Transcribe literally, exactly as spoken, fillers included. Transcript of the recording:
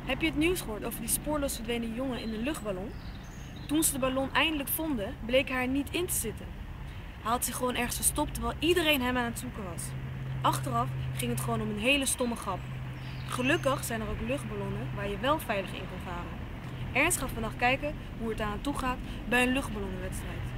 Heb je het nieuws gehoord over die spoorloos verdwenen jongen in de luchtballon? Toen ze de ballon eindelijk vonden, bleek hij er niet in te zitten. Hij had zich gewoon ergens verstopt terwijl iedereen hem aan het zoeken was. Achteraf ging het gewoon om een hele stomme grap. Gelukkig zijn er ook luchtballonnen waar je wel veilig in kan varen. Ernst gaat vandaag kijken hoe het aan toe gaat bij een luchtballonnenwedstrijd.